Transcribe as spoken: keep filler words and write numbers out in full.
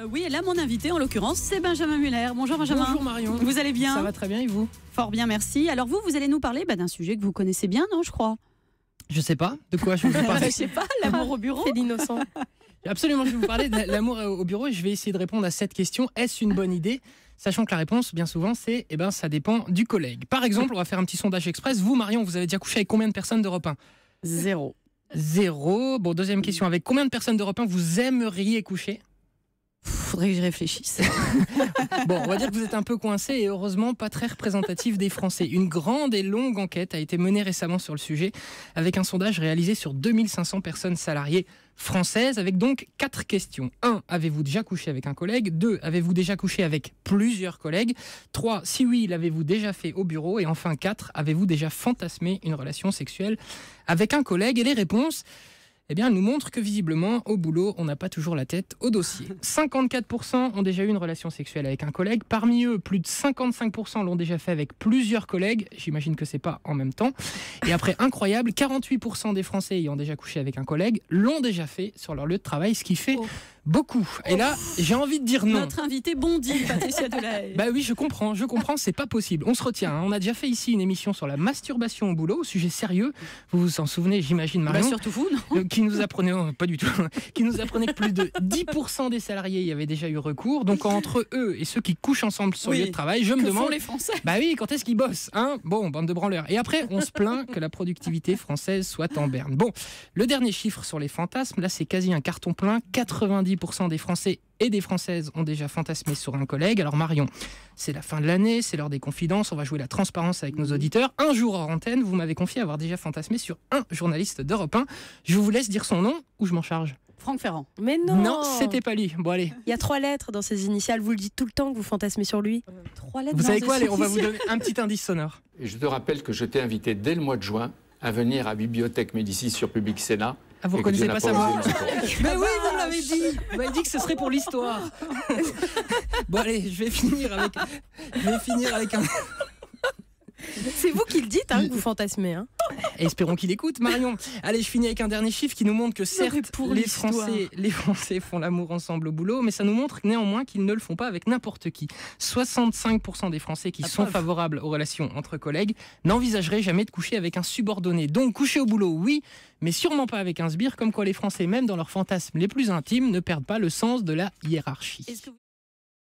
Oui, et là, mon invité, en l'occurrence, c'est Benjamin Muller. Bonjour Benjamin. Bonjour Marion. Vous allez bien? Ça va très bien, et vous? Fort bien, merci. Alors vous, vous allez nous parler bah, d'un sujet que vous connaissez bien, non, je crois? Je sais pas de quoi je vais vous parler. Je sais pas, l'amour au bureau. C'est l'innocent. Absolument, je vais vous parler de l'amour au bureau et je vais essayer de répondre à cette question. Est-ce une bonne idée? Sachant que la réponse, bien souvent, c'est eh ben, ça dépend du collègue. Par exemple, on va faire un petit sondage express. Vous, Marion, vous avez déjà couché avec combien de personnes d'Europe un? Zéro. Zéro. Bon, deuxième question. Avec combien de personnes d'Europe un vous aimeriez coucher? Faudrait que je réfléchisse. Bon, on va dire que vous êtes un peu coincé et heureusement pas très représentatif des Français. Une grande et longue enquête a été menée récemment sur le sujet avec un sondage réalisé sur deux mille cinq cents personnes salariées françaises avec donc quatre questions. un. Avez-vous déjà couché avec un collègue? deux. Avez-vous déjà couché avec plusieurs collègues? trois. Si oui, l'avez-vous déjà fait au bureau? Et enfin quatre. Avez-vous déjà fantasmé une relation sexuelle avec un collègue? Et les réponses, eh bien, elle nous montre que visiblement, au boulot, on n'a pas toujours la tête au dossier. cinquante-quatre pour cent ont déjà eu une relation sexuelle avec un collègue. Parmi eux, plus de cinquante-cinq pour cent l'ont déjà fait avec plusieurs collègues. J'imagine que c'est pas en même temps. Et après, incroyable, quarante-huit pour cent des Français ayant déjà couché avec un collègue l'ont déjà fait sur leur lieu de travail, ce qui fait Oh. beaucoup. Et là, j'ai envie de dire non. Notre invité bondit, Patricia Delahaye. Bah oui, je comprends, je comprends, c'est pas possible. On se retient, hein. On a déjà fait ici une émission sur la masturbation au boulot, sujet sérieux. Vous vous en souvenez, j'imagine, Bah, Marion, surtout vous, non? euh, qui nous apprenait, oh, pas du tout, qui nous apprenait que plus de dix pour cent des salariés y avaient déjà eu recours. Donc entre eux et ceux qui couchent ensemble sur Oui. le lieu de travail, je me Que demande. font les Français? Bah oui, quand est-ce qu'ils bossent, hein? Bon, bande de branleurs. Et après, on se plaint que la productivité française soit en berne. Bon, le dernier chiffre sur les fantasmes, là, c'est quasi un carton plein. quatre-vingt-dix pour cent des Français et des Françaises ont déjà fantasmé sur un collègue. Alors Marion, c'est la fin de l'année, c'est l'heure des confidences, on va jouer la transparence avec nos auditeurs. Un jour hors antenne, vous m'avez confié avoir déjà fantasmé sur un journaliste d'Europe un. Je vous laisse dire son nom ou je m'en charge? Franck Ferrand. Mais non, Non, c'était pas lui. Bon allez, Il y a trois lettres dans ses initiales. Vous le dites tout le temps que vous fantasmez sur lui. Trois lettres vous dans savez ce quoi, allez, on va vous sujet. donner un petit indice sonore. Et je te rappelle que je t'ai invité dès le mois de juin à venir à Bibliothèque Médicis sur Public Sénat. Ah, vous et que reconnaissez tu pas n'as sa osé voix? me répondre. Mais oui, vous me l'avez dit. Vous m'avez dit que ce serait pour l'histoire. Bon allez, je vais finir avec, je vais finir avec un. C'est vous qui le dites, hein, que vous fantasmez. Hein. Et espérons qu'il écoute, Marion. Allez, je finis avec un dernier chiffre qui nous montre que mais certes, pour les l'histoire. Français, les Français font l'amour ensemble au boulot, mais ça nous montre néanmoins qu'ils ne le font pas avec n'importe qui. soixante-cinq pour cent des Français qui La sont preuve. favorables aux relations entre collègues n'envisageraient jamais de coucher avec un subordonné. Donc, coucher au boulot, oui, mais sûrement pas avec un sbire, comme quoi les Français, même dans leurs fantasmes les plus intimes, ne perdent pas le sens de la hiérarchie. Est-ce que vous-